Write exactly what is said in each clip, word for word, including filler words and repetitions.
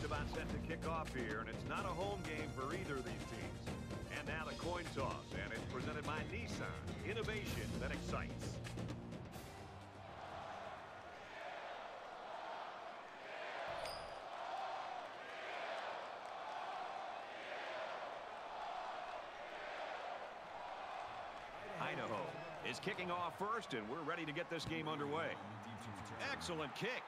about set to kick off here, and it's not a home game for either of these teams. And now the coin toss, and it's presented by Nissan. Innovation that excites. Idaho is kicking off first, and we're ready to get this game underway. Excellent kick.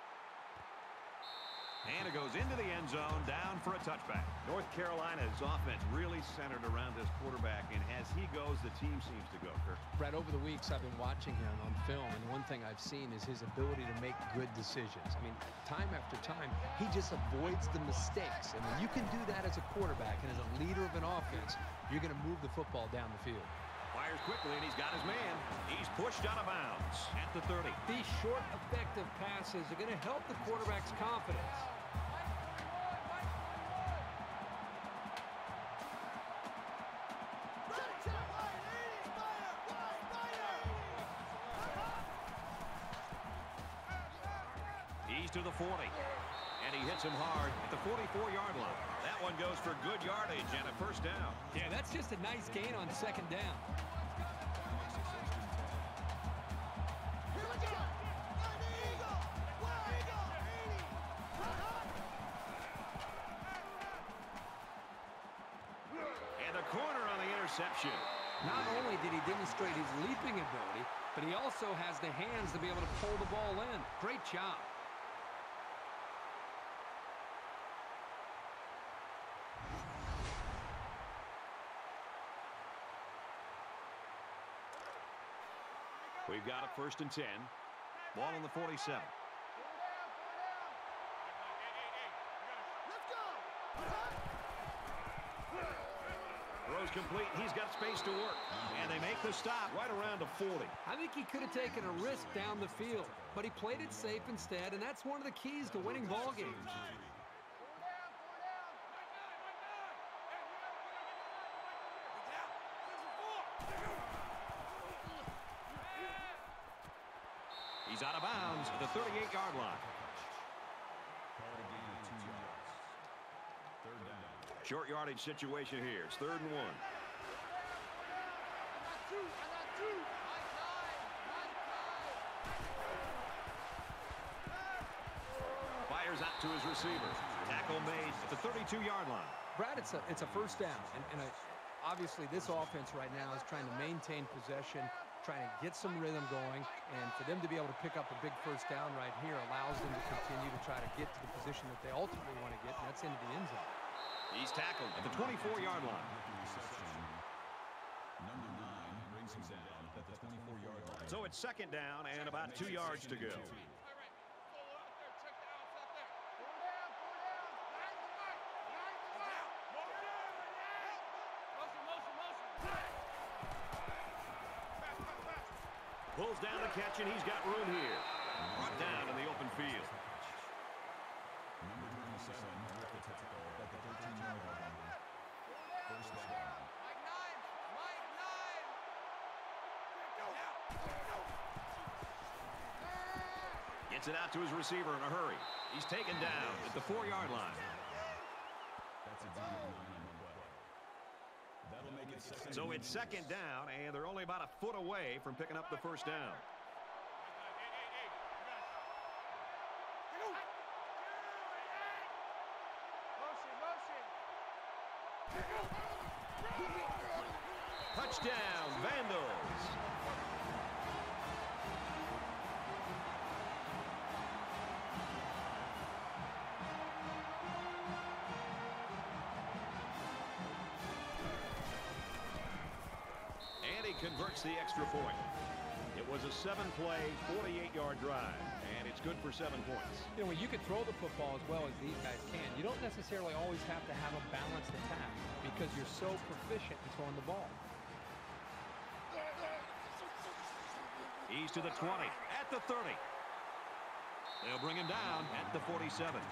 And it goes into the end zone, down for a touchback. North Carolina's offense really centered around this quarterback, and as he goes, the team seems to go, Kirk. Brad, over the weeks, I've been watching him on film, and one thing I've seen is his ability to make good decisions. I mean, time after time, he just avoids the mistakes. And when you can do that as a quarterback and as a leader of an offense, you're going to move the football down the field. Fires quickly, and he's got his man. He's pushed out of bounds at the thirty. These short, effective passes are going to help the quarterback's confidence. He's to the forty, and he hits him hard at the forty-four yard line. That one goes for good yardage and a first down. Yeah, that's just a nice gain on second down. And the corner on the interception. Not only did he demonstrate his leaping ability, but he also has the hands to be able to pull the ball in. Great job. We've got it first and ten. Ball on the forty-seven. Throws complete. He's got space to work. And they make the stop right around the forty. I think he could have taken a risk down the field, but he played it safe instead, and that's one of the keys to winning ball games. He's out of bounds at the thirty-eight yard line. Short yardage situation here. It's third and one. Fires out to his receiver. Tackle made at the thirty-two yard line. Brad, it's a, it's a first down. And, and a, obviously this offense right now is trying to maintain possession, trying to get some rhythm going, and for them to be able to pick up a big first down right here allows them to continue to try to get to the position that they ultimately want to get, and that's into the end zone. He's tackled at the twenty-four yard line. Number nine brings him down at the twenty-four yard line. So it's second down and about two yards to go. Pulls down the catch, and he's got room here. Brought down in the open field. Number twenty-seven with the tackle at the thirteen yard line. First down. Gets it out to his receiver in a hurry. He's taken down at the four yard line. That's a D nine on the play. That'll make it second. So it's second down, and they're only about a foot away from picking up the first down. Touchdown, Vandals. And he converts the extra point. It was a seven-play, forty-eight yard drive, and it's good for seven points. You know, when you can throw the football as well as these guys can, you don't necessarily always have to have a balanced attack because you're so proficient in throwing the ball. He's to the twenty, at the thirty. They'll bring him down at the forty-seven.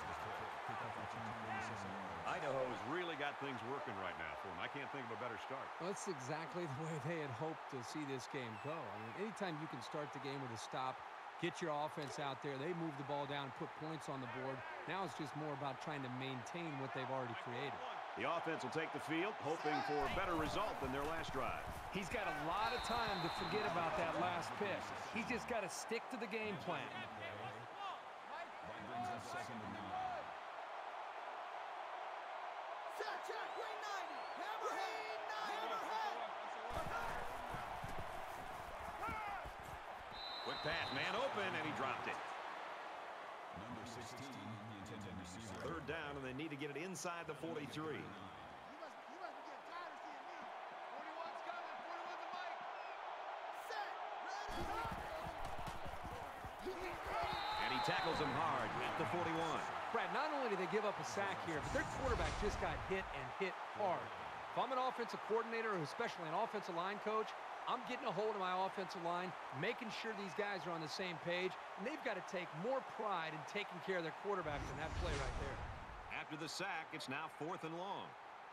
Idaho's really got things working right now for him. I can't think of a better start. Well, that's exactly the way they had hoped to see this game go. I mean, anytime you can start the game with a stop, Get your offense out there. They move the ball down, put points on the board. Now it's just more about trying to maintain what they've already created. The offense will take the field, hoping for a better result than their last drive. He's got a lot of time to forget about that last pick. He's just got to stick to the game plan. That brings us second and nine. Quick pass, man open, and he dropped it. Number sixteen, the intended receiver. Third down, and they need to get it inside the forty-three. And he tackles him hard at the forty-one. Brad, not only did they give up a sack here, but their quarterback just got hit and hit hard. If I'm an offensive coordinator, or especially an offensive line coach, I'm getting a hold of my offensive line, making sure these guys are on the same page, and they've got to take more pride in taking care of their quarterback than that play right there. After the sack, it's now fourth and long.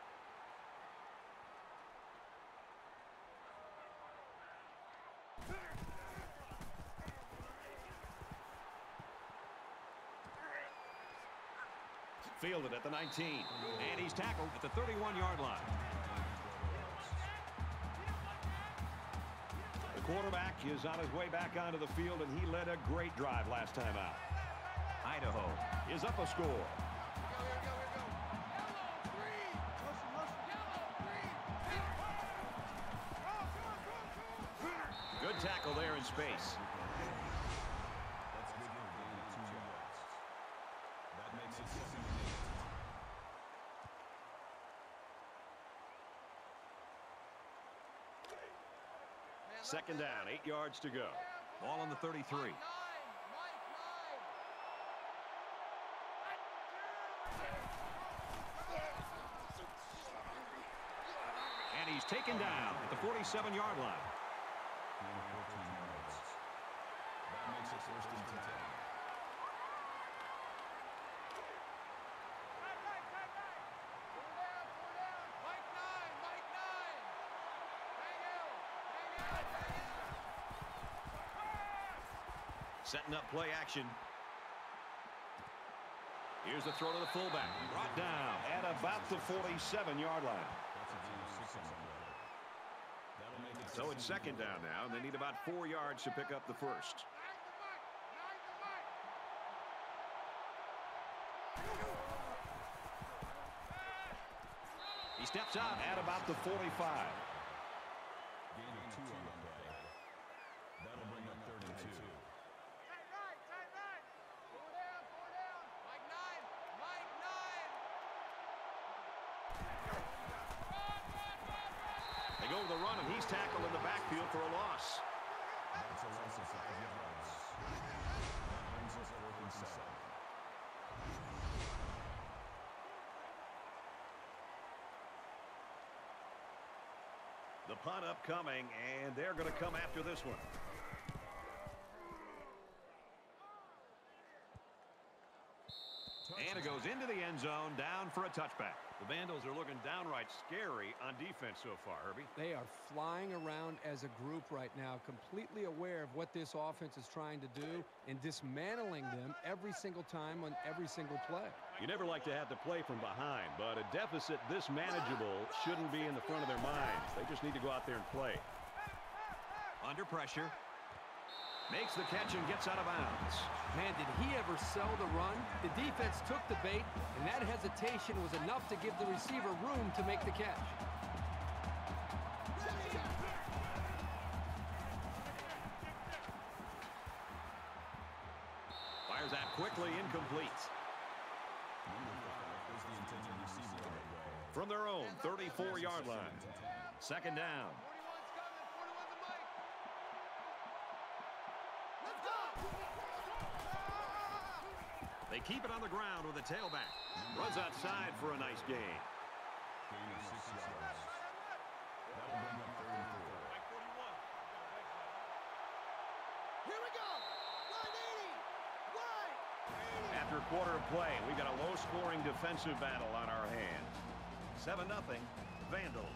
Fielded at the nineteen, and he's tackled at the thirty-one-yard line. The quarterback is on his way back onto the field, and he led a great drive last time out. Idaho is up a score. Good tackle there in space. That's a good gain of two yards. That makes it second and eight. Second down, eight yards to go. Ball on the thirty-three. And he's taken down at the forty-seven-yard line. Gain of fourteen yards. That makes it first and ten. Setting up play action. Here's the throw to the fullback. Brought down at about the forty-seven-yard line. That's a gain of six on the play. That'll make it So it's second down now, and they need about four yards to pick up the first. He steps out at about the forty-five. gain of two on the play. That'll bring up third and two. They go to the run, and he's tackled in the backfield for a loss. That's a loss of five yards. That brings us fourth and seven. The punt upcoming, and they're going to come after this one. And it goes into the end zone, down for a touchback. The Vandals are looking downright scary on defense so far, Herbie. They are flying around as a group right now, completely aware of what this offense is trying to do and dismantling them every single time on every single play. You never like to have to play from behind, but a deficit this manageable shouldn't be in the front of their minds. They just need to go out there and play. Under pressure. Makes the catch and gets out of bounds. Man, did he ever sell the run? The defense took the bait, and that hesitation was enough to give the receiver room to make the catch. Fires that quickly, incomplete. Number five is the intended receiver on the way. From their own thirty-four-yard line. Second down. They keep it on the ground with a tailback. Runs outside for a nice gain. Gain of six yards. That'll bring up third and four. Here we go. one eighty. Right. After a quarter of play, we've got a low-scoring defensive battle on our hands. seven nothing, Vandal.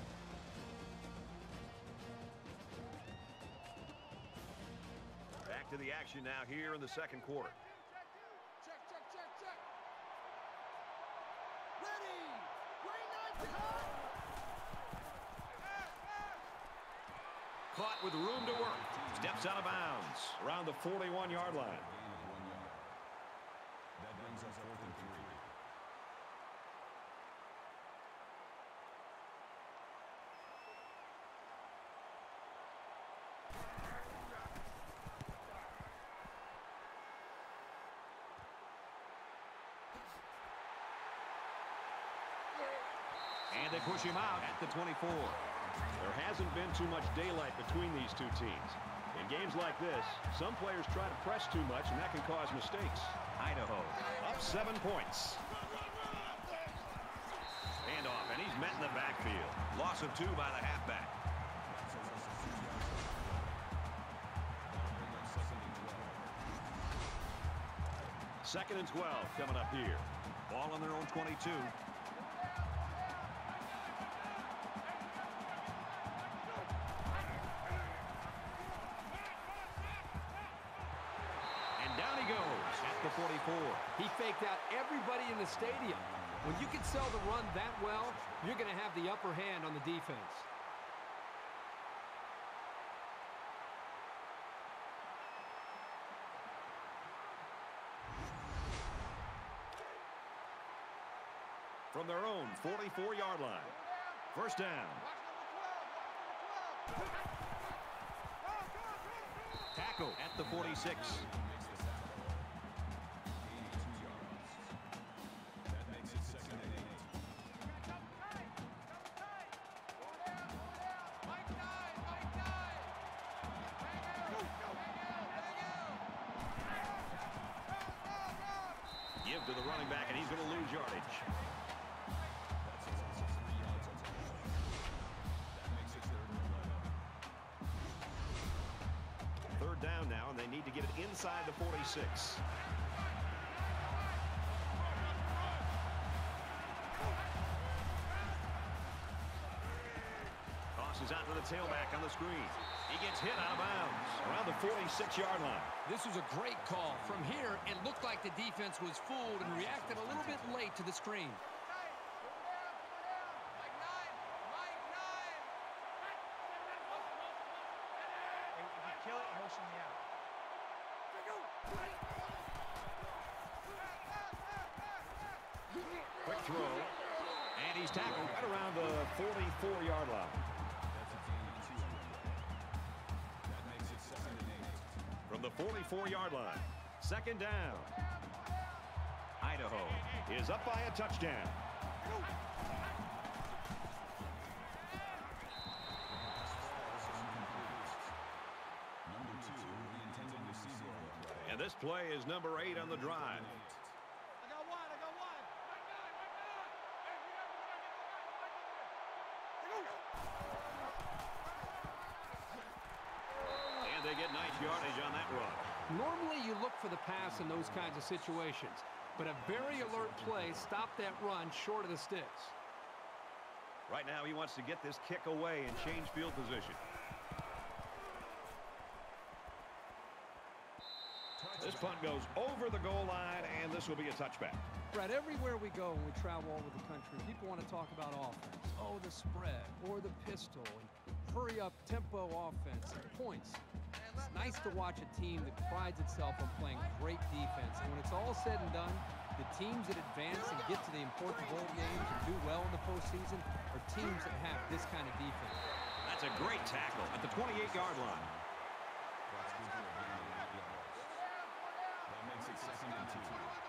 Back to to the action now here in the second quarter. Check, check, check, check. Ready. Green light cut. Caught with room to work. Steps out of bounds around the forty-one-yard line. Gain of one yard. That brings us fourth and three. And they push him out at the twenty-four. There hasn't been too much daylight between these two teams. In games like this, some players try to press too much, and that can cause mistakes. Idaho up seven points. Handoff, and he's met in the backfield. Loss of two by the halfback. Second and twelve coming up here. Ball on their own twenty-two. forty-four. He faked out everybody in the stadium. When you can sell the run that well, you're going to have the upper hand on the defense. From their own forty-four-yard line. First down. Tackle at the forty-six. To the running back, and he's going to lose yardage. Third down now, and they need to get it inside the forty-six. Tosses out to the tailback on the screen. He gets hit out of bounds around the forty-six-yard line. This was a great call. From here, it looked like the defense was fooled and reacted a little bit late to the screen. Quick throw, and he's tackled right around the forty-four-yard line. From the forty-four-yard line, second down. Idaho is up by a touchdown. And this play is number eight on the drive. I got one, I got one. And they get nice yardage on that run. Normally, you look for the pass in those kinds of situations, but a very alert play stopped that run short of the sticks. Right now, he wants to get this kick away and change field position. This punt goes over the goal line, and this will be a touchback. Brad, everywhere we go when we travel all over the country, people want to talk about offense. Oh, the spread, or the pistol, and hurry up tempo offense, and points. It's nice to watch a team that prides itself on playing great defense. And when it's all said and done, the teams that advance and get to the important bowl games and do well in the postseason are teams that have this kind of defense. That's a great tackle at the twenty-eight-yard line. That makes it second and two.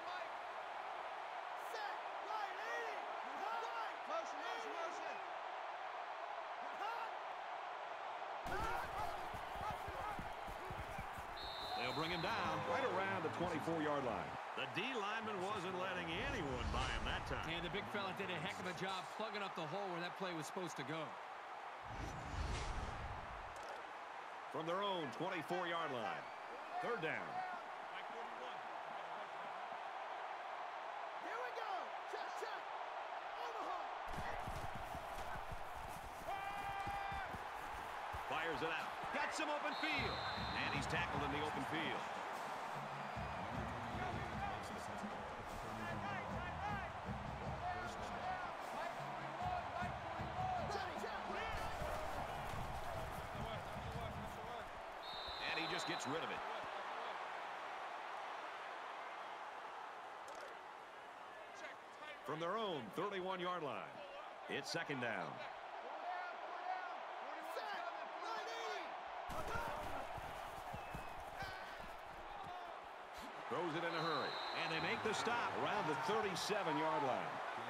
They'll bring him down right around the twenty-four-yard line. The D lineman wasn't letting anyone by him that time. And the big fella did a heck of a job plugging up the hole where that play was supposed to go. From their own twenty-four-yard line. Third down. Here we go. Check, check. Omaha. Fires it out. Got some open field. And he's tackled in the open field. gets rid of it. From their own thirty-one yard line, it's second down. Throws it in a hurry, and they make the stop around the thirty-seven yard line.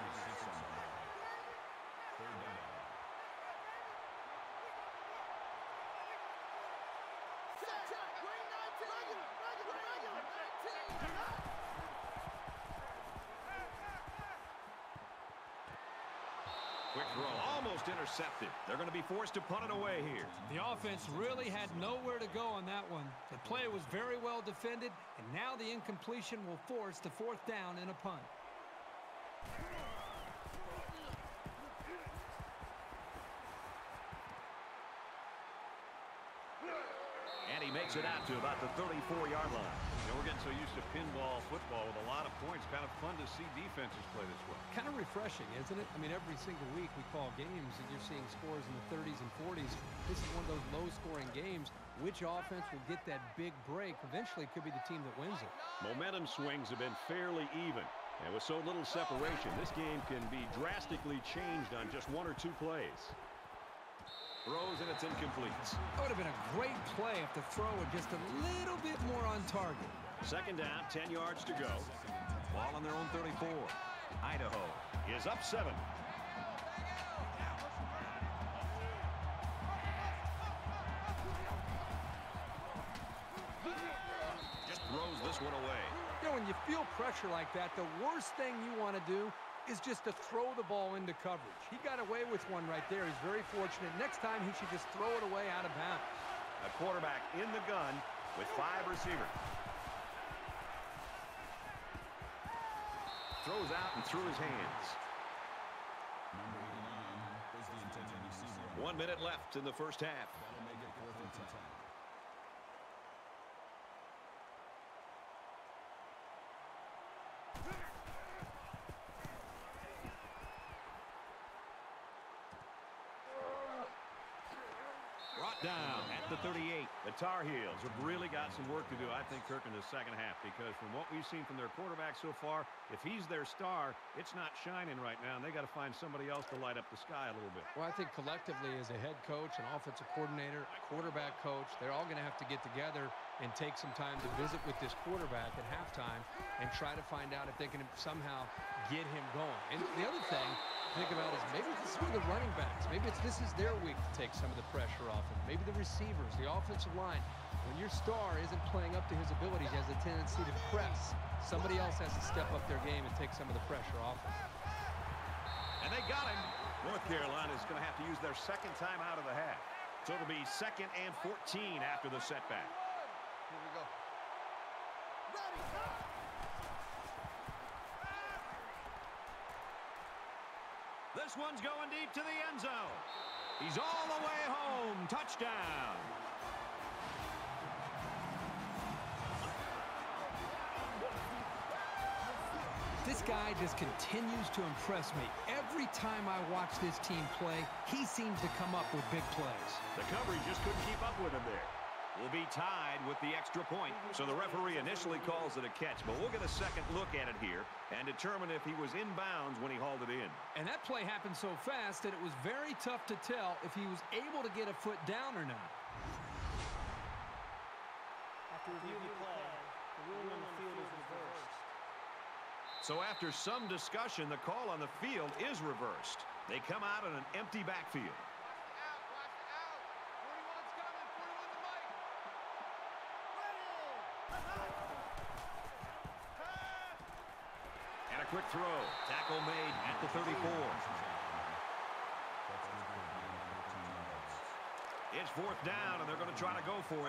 Quick throw, almost intercepted. They're going to be forced to punt it away here. The offense really had nowhere to go on that one. The play was very well defended, and now the incompletion will force the fourth down and a punt. And he makes it out to about the thirty-four yard line. You know, we're getting so used to pinball football with a lot of points. Kind of fun to see defenses play this way. Kind of refreshing, isn't it? I mean, every single week we call games and you're seeing scores in the thirties and forties. This is one of those low-scoring games. Which offense will get that big break eventually could be the team that wins it. Momentum swings have been fairly even. And with so little separation, this game can be drastically changed on just one or two plays. Throws and it's incomplete. That would have been a great play if the throw were just a little bit more on target. Second down, ten yards to go. Ball on their own thirty-four. Idaho is up seven. Just throws this one away. You know, when you feel pressure like that, the worst thing you want to do is just to throw the ball into coverage. He got away with one right there. He's very fortunate. Next time, he should just throw it away out of bounds. A quarterback in the gun with five receivers. Throws out and through his hands. Number eighty-nine is the intended receiver. One minute left in the first half. That'll make it fourth and ten. Brought down at the thirty-eight. The Tar Heels have really got some work to do, I think, Kirk, in the second half, because from what we've seen from their quarterback so far, if he's their star, it's not shining right now, and they got to find somebody else to light up the sky a little bit. Well, I think collectively as a head coach, an offensive coordinator, a quarterback coach, they're all going to have to get together and take some time to visit with this quarterback at halftime and try to find out if they can somehow get him going. And the other thing to think about is maybe this is for the running backs. Maybe it's this is their week to take some of the pressure off him. Maybe the receivers, the offensive line. When your star isn't playing up to his abilities, he has a tendency to press. Somebody else has to step up their game and take some of the pressure off him. And they got him. North Carolina is going to have to use their second time out of the half. So it'll be second and fourteen after the setback. Here we go. Ready, go! This one's going deep to the end zone. He's all the way home. Touchdown. This guy just continues to impress me. Every time I watch this team play, he seems to come up with big plays. The coverage just couldn't keep up with him there. Will be tied with the extra point. So the referee initially calls it a catch, but we'll get a second look at it here and determine if he was in bounds when he hauled it in. And that play happened so fast that it was very tough to tell if he was able to get a foot down or not. After reviewing the play, the ruling on the field is reversed. So after some discussion, the call on the field is reversed. They come out in an empty backfield. And a quick throw. Tackle made at the thirty-four. It's fourth down, and they're going to try to go for it.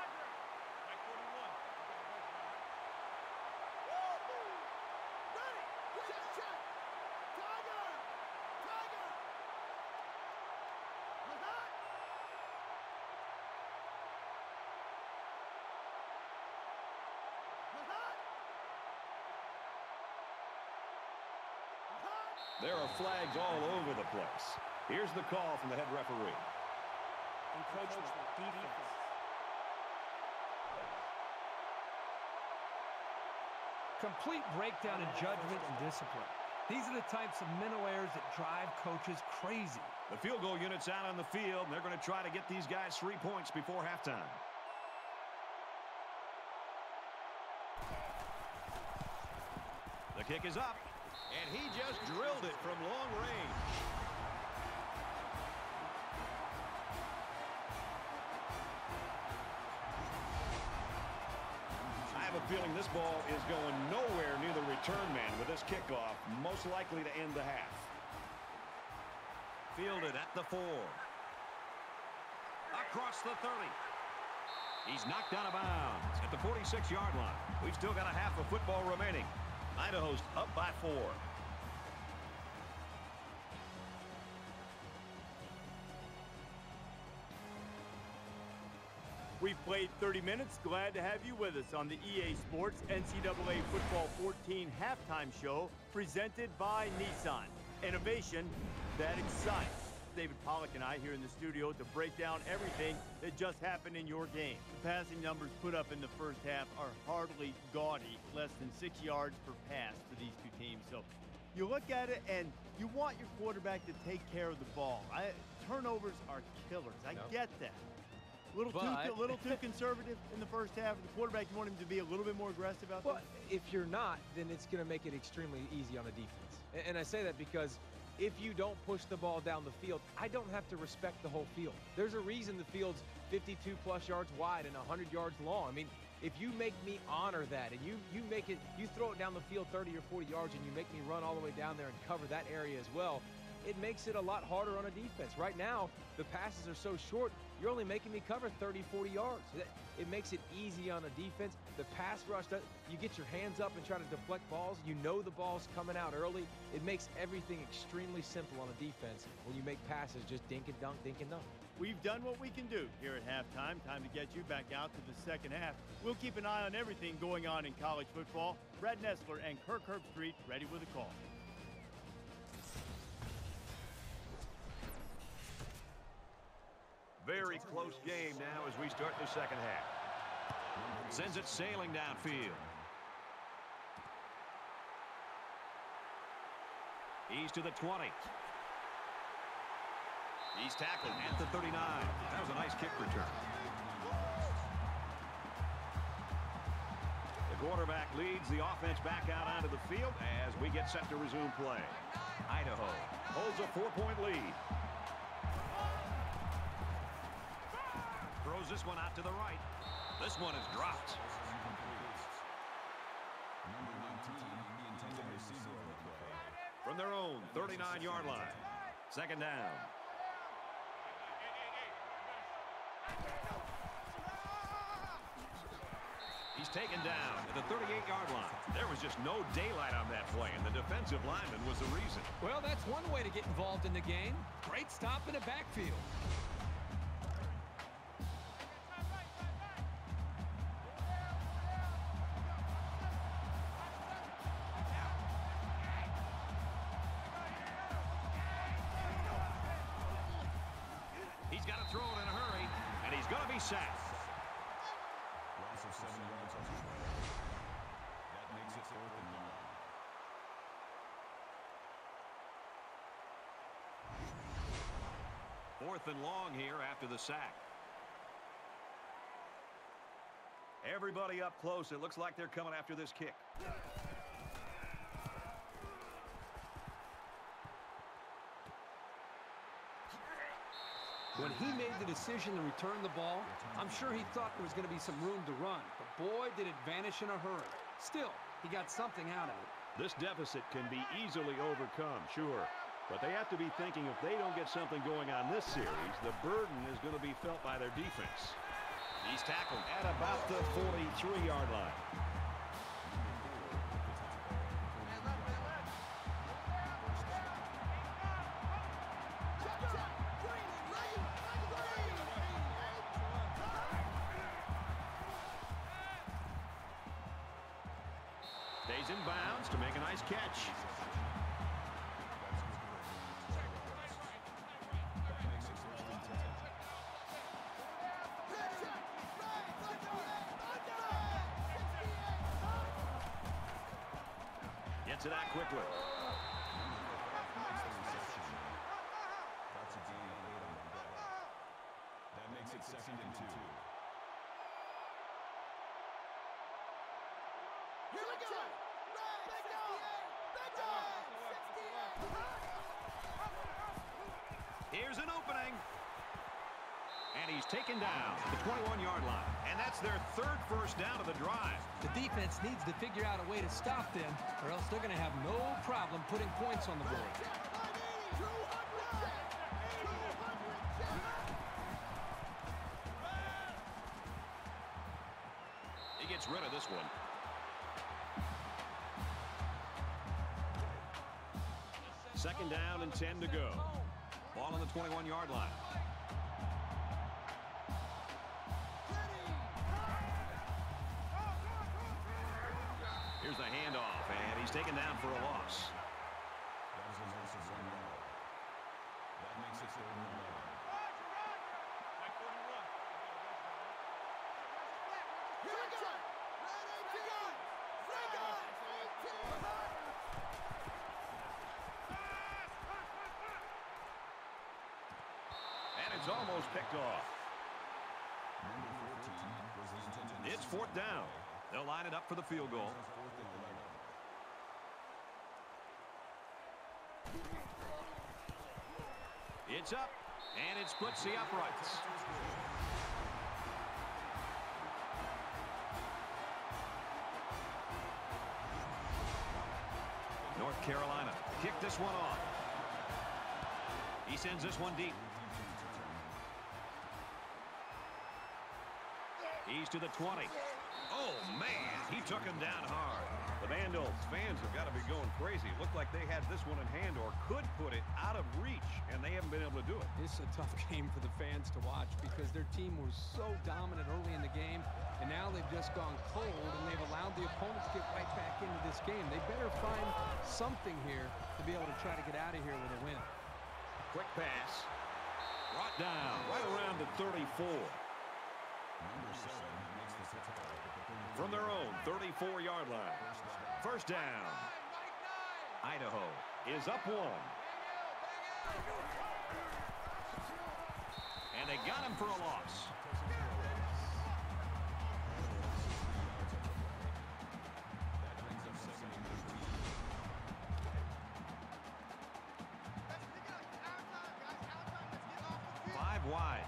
There are flags all over the place. Here's the call from the head referee. Encroachment, defense. complete breakdown in judgment and discipline. These are the types of mental errors that drive coaches crazy. The field goal unit's out on the field, and they're going to try to get these guys three points before halftime. The kick is up, and he just drilled it from long range. I have a feeling this ball is going nowhere near the return man with this kickoff, most likely to end the half. Fielded at the four. Across the thirty. He's knocked out of bounds at the forty-six yard line. We've still got a half of football remaining. Idaho's up by four. We've played thirty minutes. Glad to have you with us on the E A Sports N C double A Football fourteen halftime show presented by Nissan. Innovation that excites. David Pollack and I here in the studio to break down everything that just happened in your game. The passing numbers put up in the first half are hardly gaudy, less than six yards per pass for these two teams. So you look at it and you want your quarterback to take care of the ball. I, turnovers are killers. I Yep. get that. A little, But- too, a little too conservative in the first half. The quarterback, you want him to be a little bit more aggressive out there? Well, if you're not, then it's going to make it extremely easy on the defense. And, and I say that because if you don't push the ball down the field, I don't have to respect the whole field. There's a reason the field's fifty-two plus yards wide and one hundred yards long. I mean, if you make me honor that and you, you make it, you throw it down the field thirty or forty yards and you make me run all the way down there and cover that area as well, it makes it a lot harder on a defense. Right now, the passes are so short, you're only making me cover thirty, forty yards. It makes it easy on a defense. The pass rush, you get your hands up and try to deflect balls. You know the ball's coming out early. It makes everything extremely simple on a defense when you make passes just dink and dunk, dink and dunk. We've done what we can do here at halftime. Time to get you back out to the second half. We'll keep an eye on everything going on in college football. Brad Nessler and Kirk Herbstreit ready with a call. Very close game now as we start the second half. Sends it sailing downfield. He's to the twenty. He's tackled at the thirty-nine. That was a nice kick return. The quarterback leads the offense back out onto the field as we get set to resume play. Idaho holds a four-point lead. Throws this one out to the right. This one is dropped. Number nineteen, the intended receiver of the play. From their own thirty-nine yard line. Second down. He's taken down at the thirty-eight yard line. There was just no daylight on that play, and the defensive lineman was the reason. Well, that's one way to get involved in the game. Great stop in the backfield. He's got to throw it in a hurry, and he's going to be sacked. Loss of seven yards on the play. That makes it fourth and long. Fourth and long here after the sack. Everybody up close. It looks like they're coming after this kick. When he made the decision to return the ball, I'm sure he thought there was going to be some room to run. But boy, did it vanish in a hurry. Still, he got something out of it. This deficit can be easily overcome, sure. But they have to be thinking if they don't get something going on this series, the burden is going to be felt by their defense. He's tackled at about the forty-three yard line. Stays in bounds to make a nice catch. to that quickly. That's a gain of eight on the play. That makes it second and two. Here we go. Big guy. Big guy. Here's an opening. And he's taken down at the twenty-one-yard line. And that's their third first down of the drive. The defense needs to figure out a way to stop them, or else they're going to have no problem putting points on the board. He gets rid of this one. Second down and ten to go. Ball on the twenty-one-yard line. Here's the handoff, and he's taken down for a loss. That is a loss of one yard. That makes it third and eleven. Here we go. And it's almost picked off. Number fourteen was the intended. It's fourth down. They'll line it up for the field goal. Fourth and eleven. It's up, and it splits the uprights. North Carolina kick this one off. He sends this one deep. He's to the twenty. Oh, man, he took him down hard. The Vandals fans have got to be going crazy. It looked like they had this one in hand or could put it out of reach, and they haven't been able to do it. It's a tough game for the fans to watch because their team was so dominant early in the game, and now they've just gone cold, and they've allowed the opponents to get right back into this game. They better find something here to be able to try to get out of here with a win. Quick pass. Brought down right around the thirty-four. Number seven makes the tackle at the thirty-four. From their own thirty-four-yard line. First down. Idaho is up one. And they got him for a loss. That brings up second and fifteen. Five wide.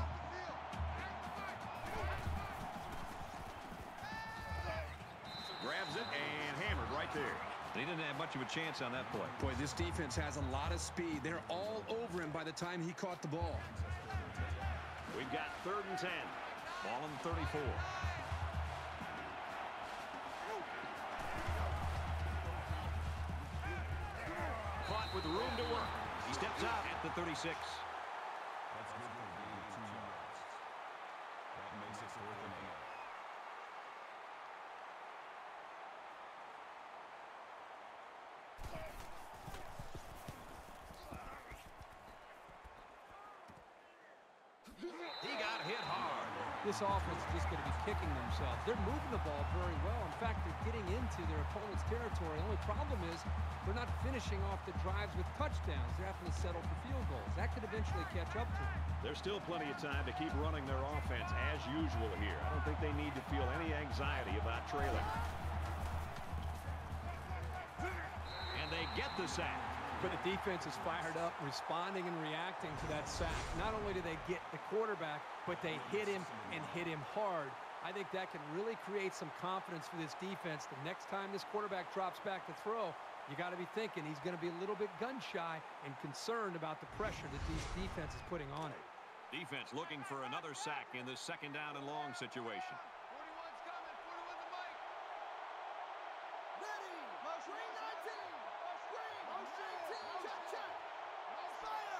Grabs it and hammered right there. They didn't have much of a chance on that play. Boy, this defense has a lot of speed. They're all over him by the time he caught the ball. We've got third and ten. Ball on the thirty-four. Caught with room to work. He steps out at the thirty-six. That's good for a gain of two yards. That makes it fourth and eight. He got hit hard. This offense is just going to be kicking themselves. They're moving the ball very well. In fact, they're getting into their opponent's territory. The only problem is they're not finishing off the drives with touchdowns. They're having to settle for field goals. That could eventually catch up to them. There's still plenty of time to keep running their offense as usual here. I don't think they need to feel any anxiety about trailing. And they get the sack. But the defense is fired up, responding and reacting to that sack. Not only do they get the quarterback, but they hit him and hit him hard. I think that can really create some confidence for this defense. The next time this quarterback drops back to throw, you got to be thinking he's going to be a little bit gun-shy and concerned about the pressure that these defense is putting on it. Defense looking for another sack in this second down and long situation. forty-one's coming. forty-one's the mic. Ready. Motion. nineteen. Screen. Motion. Check, check. Fire.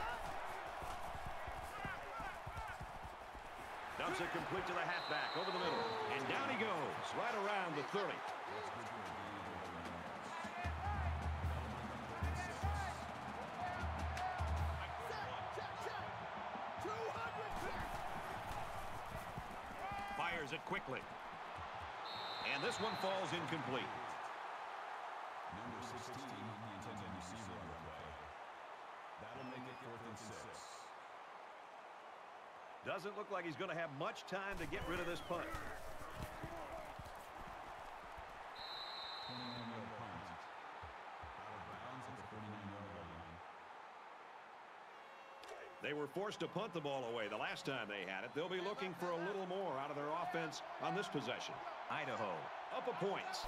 Dumps it complete to the halfback over the middle. And down he goes, right around the thirty. That's good for a gain of eleven yards. Check, check. two hundred. Fires it quickly. And this one falls incomplete. Number sixteen, the intended receiver on the play. That'll make it fourth and six. Doesn't look like he's going to have much time to get rid of this punt. twenty-nine yard punt. Out of bounds at the forty-nine yard line. They were forced to punt the ball away the last time they had it. They'll be looking for a little more out of their offense on this possession. Idaho up a point.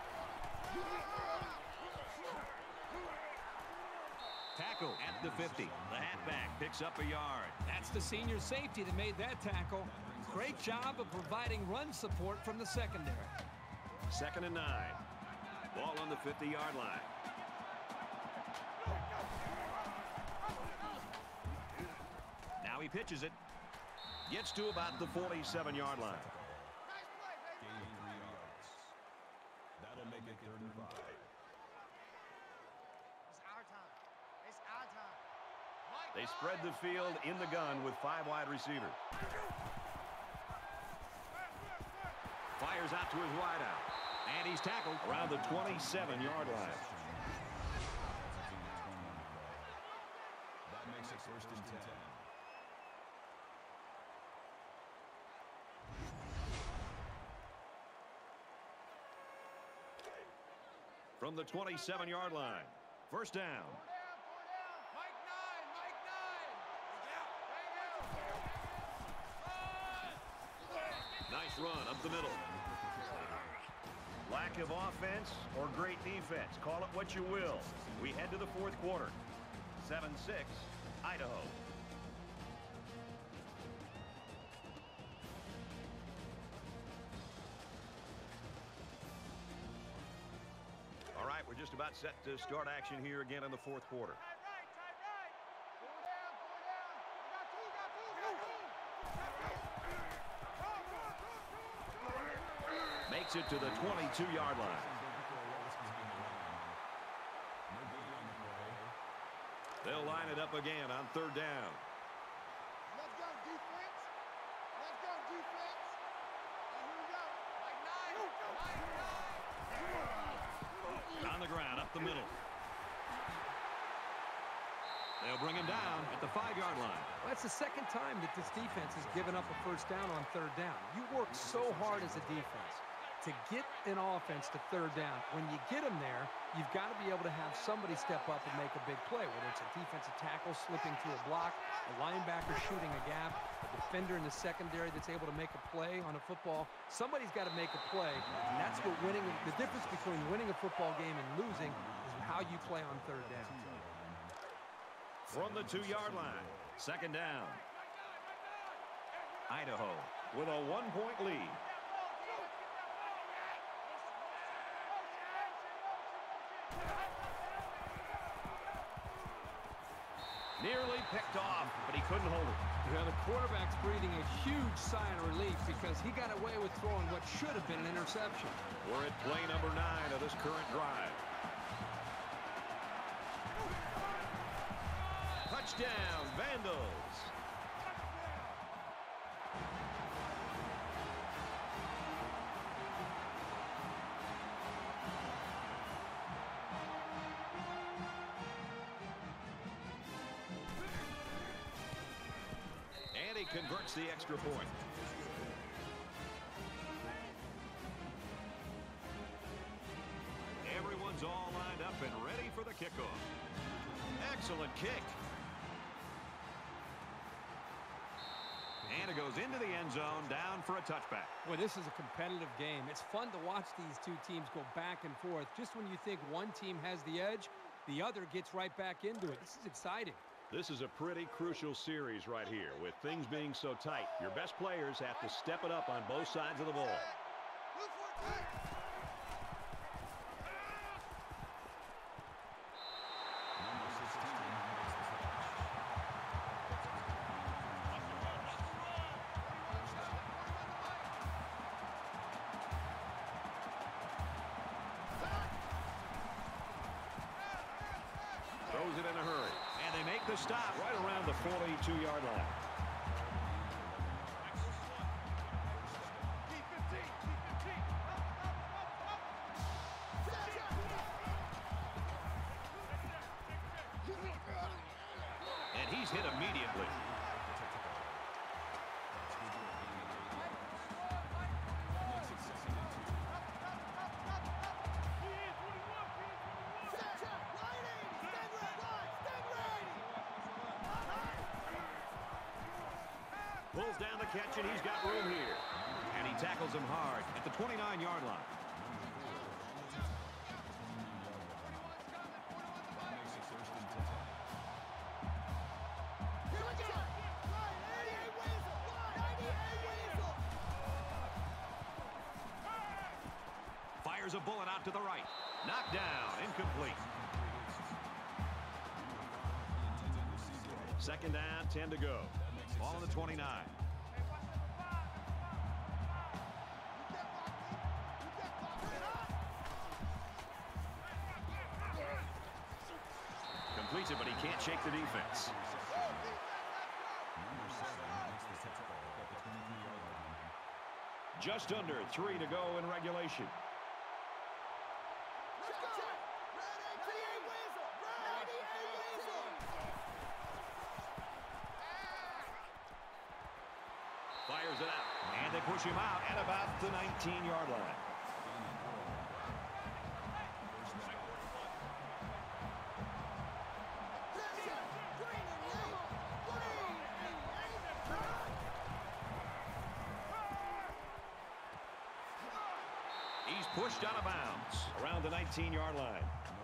Tackle at the fifty. The halfback picks up a yard. That's the senior safety that made that tackle. Great job of providing run support from the secondary. Second and nine. Ball on the fifty yard line. Now he pitches it. Gets to about the forty-seven yard line. Gain three yards. That'll make it third and five. It's our time. It's our time. They spread the field in the gun with five wide receivers. Fires out to his wideout. And he's tackled around the twenty-seven yard line. That makes it first and ten. From the twenty-seven yard line. First down. Nice run up the middle. Lack of offense or great defense. Call it what you will. We head to the fourth quarter. seven six, Idaho. All right, we're just about set to start action here again in the fourth quarter. Makes it to the twenty-two yard line. They'll line it up again on third down. Let's go, defense. Let's go, defense. And here we go. Like nine. Like nine. On the ground, up the middle. They'll bring him down at the five yard line. Well, that's the second time that this defense has given up a first down on third down. You work so hard as a defense to get an offense to third down. When you get them there, you've got to be able to have somebody step up and make a big play, whether it's a defensive tackle slipping through a block, a linebacker shooting a gap, a defender in the secondary that's able to make a play on a football. Somebody's got to make a play, and that's what winning, the difference between winning a football game and losing is how you play on third down. From the two yard line, second down. Idaho with a one point lead. Nearly picked off, but he couldn't hold it. Yeah, the quarterback's breathing a huge sigh of relief because he got away with throwing what should have been an interception. We're at play number nine of this current drive. Touchdown, Vandals. And he converts the extra point. Everyone's all lined up and ready for the kickoff. Excellent kick. And it goes into the end zone, down for a touchback. Well, this is a competitive game. It's fun to watch these two teams go back and forth. Just when you think one team has the edge, the other gets right back into it. This is exciting. This is a pretty crucial series right here. With things being so tight, your best players have to step it up on both sides of the ball. Throws it in a hurry. And they make the stop right around the forty-two yard line. Pulls down the catch, and he's got room here. And he tackles him hard at the twenty-nine-yard line. Fires a bullet out to the right. Knocked down, incomplete. Second down, ten to go. Ball on the twenty-nine. Completes it, but he can't shake the defense. Just under three to go in regulation. Fires it out, and they push him out at about the nineteen-yard line. He's pushed out of bounds around the nineteen-yard line.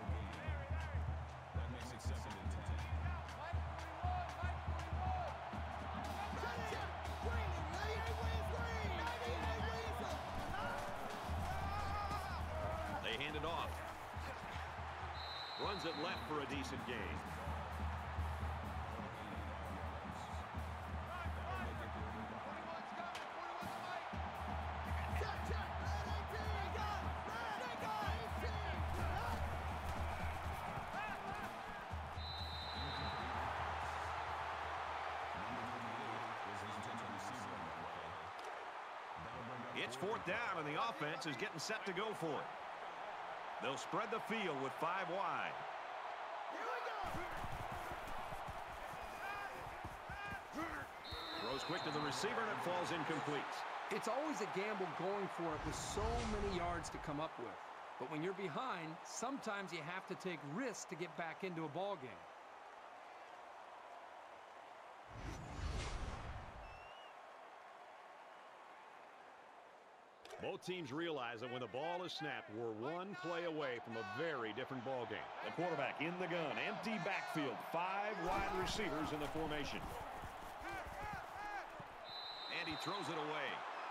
They hand it off. Runs it left for a decent gain. It's fourth down, and the offense is getting set to go for it. They'll spread the field with five wide. Throws quick to the receiver, and it falls incomplete. It's always a gamble going for it with so many yards to come up with. But when you're behind, sometimes you have to take risks to get back into a ball game. Both teams realize that when the ball is snapped, we're one play away from a very different ball game. The quarterback in the gun, empty backfield, five wide receivers in the formation. And he throws it away.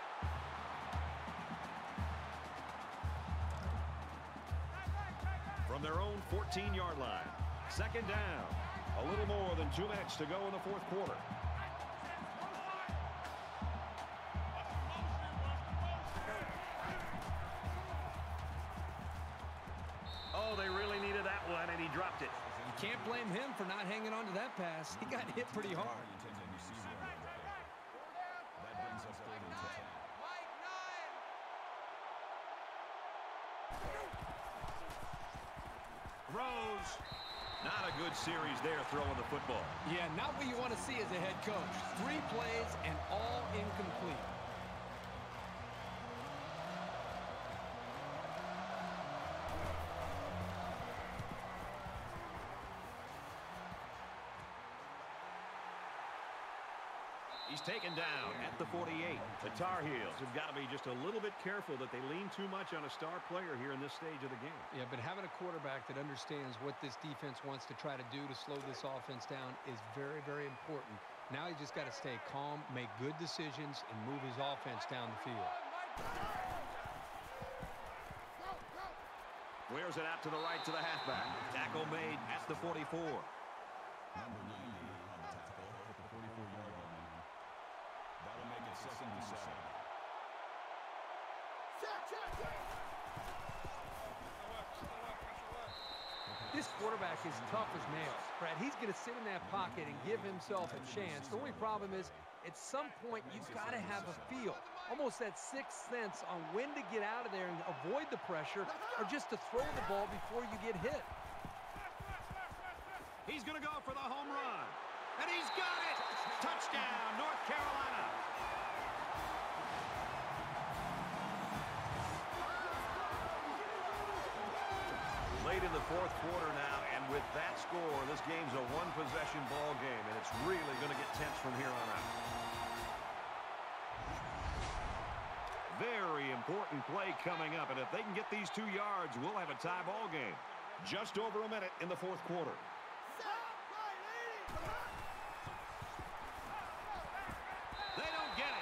From their own fourteen-yard line, second down. A little more than two minutes to go in the fourth quarter. Oh, they really needed that one, and he dropped it. You can't blame him for not hanging on to that pass. He got hit pretty hard. Throws. Not a good series there throwing the football. Yeah, not what you want to see as a head coach. Three plays and all incomplete. He's taken down at the forty-eight. The Tar Heels have got to be just a little bit careful that they lean too much on a star player here in this stage of the game. Yeah, but having a quarterback that understands what this defense wants to try to do to slow this offense down is very, very important. Now he's just got to stay calm, make good decisions, and move his offense down the field. Clears it out to the right to the halfback. Tackle made at the forty-four. Number ninety on the tackle at the forty-four-yard line. That'll make it second and seven. This quarterback is tough as nails. Brad, he's going to sit in that pocket and give himself a chance. The only problem is, at some point, you've got to have a feel, almost that sixth sense on when to get out of there and avoid the pressure, or just to throw the ball before you get hit. He's going to go for the home run. And he's got it! Touchdown, North Carolina! Late in the fourth quarter now, and with that score, this game's a one-possession ball game, and it's really going to get tense from here on out. Important play coming up, and if they can get these two yards, we'll have a tie ball game. Just over a minute in the fourth quarter. They don't get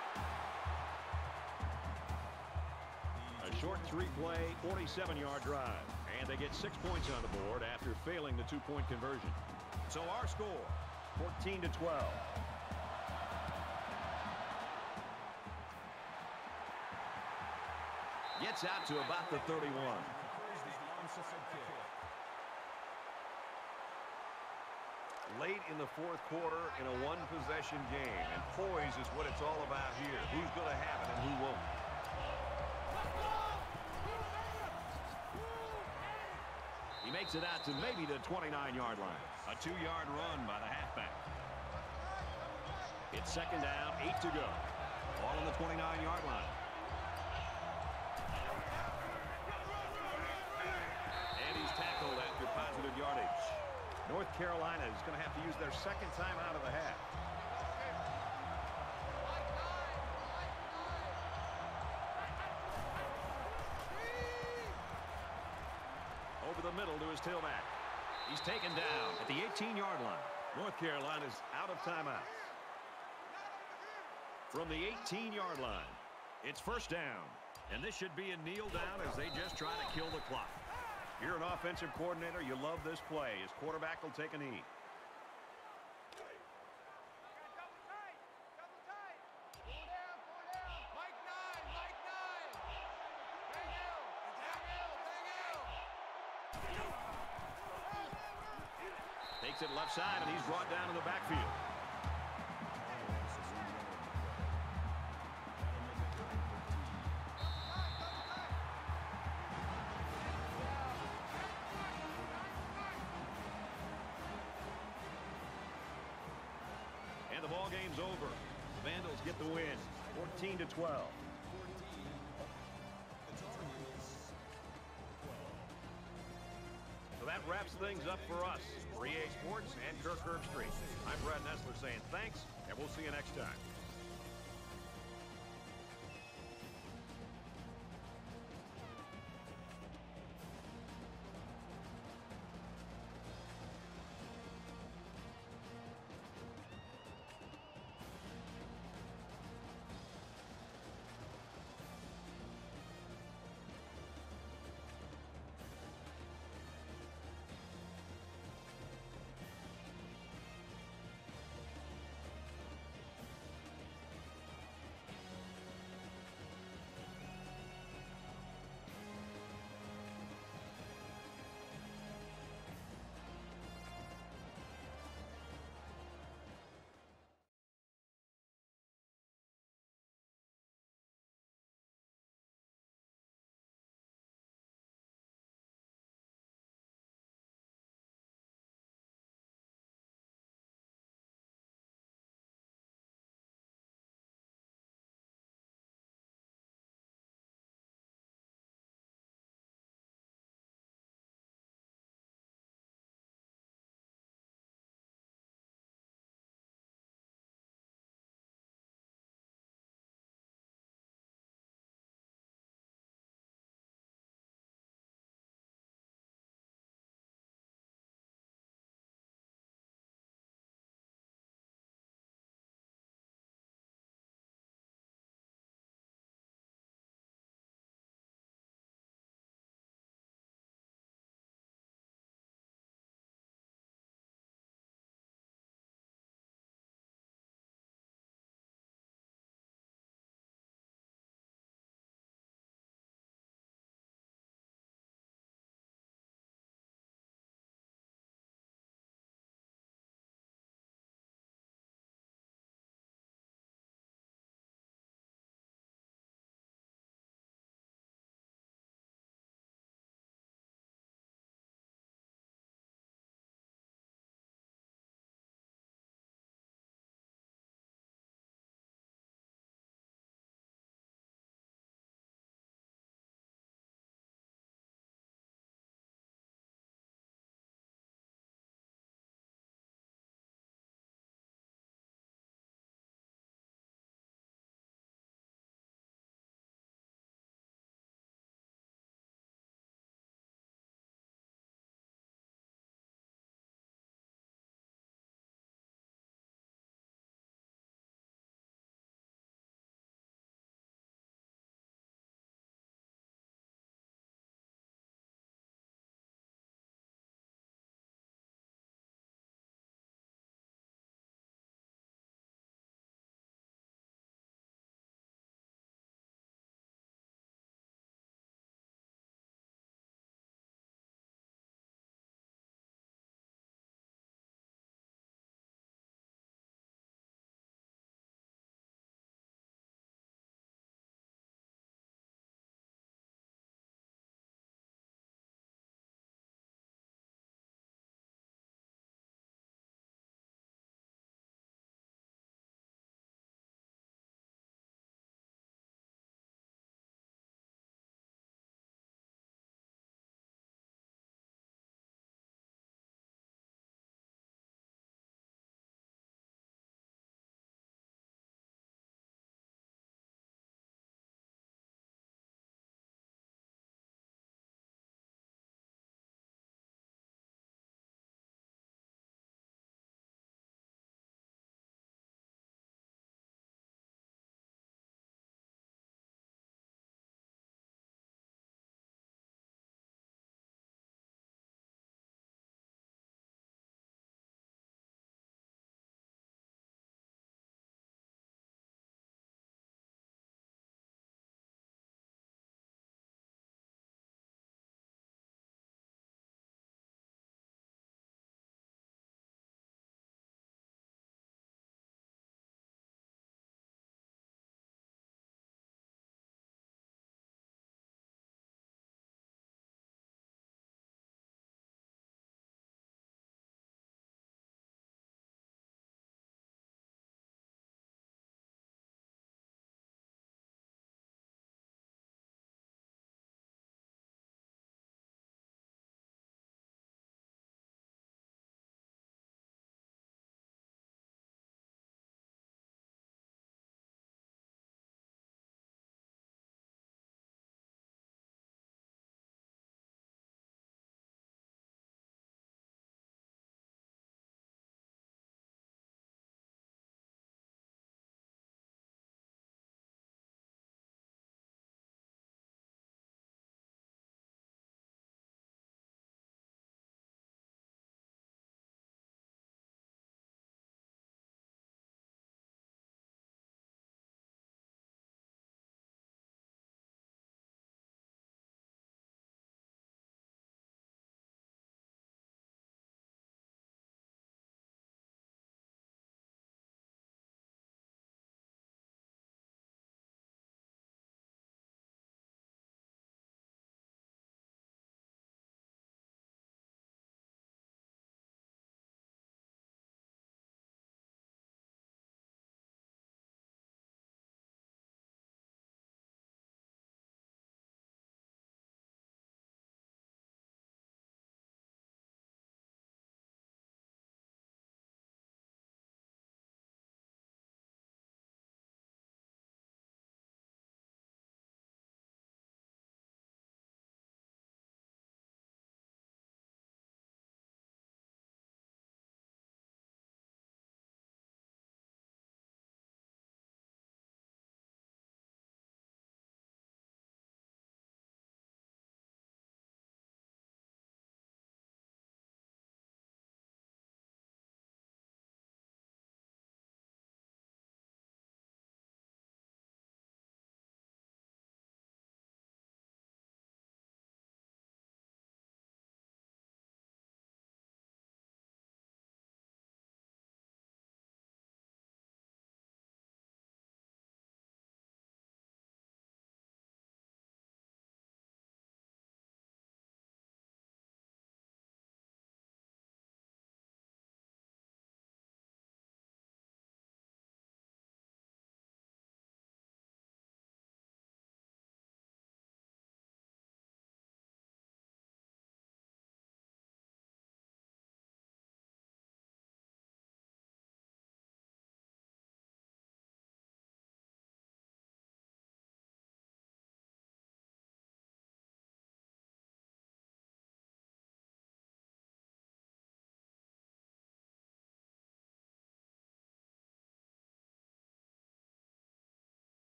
A it. short three-play, forty-seven-yard drive. And they get six points on the board after failing the two-point conversion. So our score, fourteen to twelve. Gets out to about the thirty-one. Late in the fourth quarter in a one-possession game, and poise is what it's all about here. Who's going to have it and who won't? He makes it out to maybe the twenty-nine-yard line. A two-yard run by the halfback. It's second down, eight to go. All on the twenty-nine-yard line. And he's tackled after positive yardage. North Carolina is going to have to use their second time out of the half. Over the middle to his tailback. He's taken down at the eighteen-yard line. North Carolina's out of timeouts. From the eighteen-yard line, it's first down. And this should be a kneel down as they just try to kill the clock. You're an offensive coordinator. You love this play. His quarterback will take a knee. Takes it left side, and he's brought down in the backfield. And the ball game's over. The Vandals get the win, fourteen to twelve. So that wraps things up for us. For E A Sports and Kirk Herbstreit, I'm Brad Nessler saying thanks, and we'll see you next time.